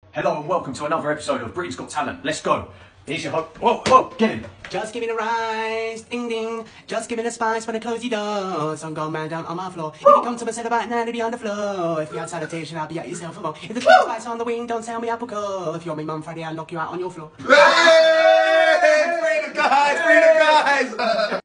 Hello and welcome to another episode of Britain's Got Talent. Let's go. Here's your hope. Whoa, whoa, get in. Just give me the rice, ding ding. Just give me the spice when I close the doors. I'm going man down on my floor. If you come to my set about 9 to be on the floor. If you had salutation, I'll be at yourself for more. If the king spice on the wing, don't tell me apple core. If you're my mum Friday, I'll knock you out on your floor. Hey! Free the guys! Free the guys!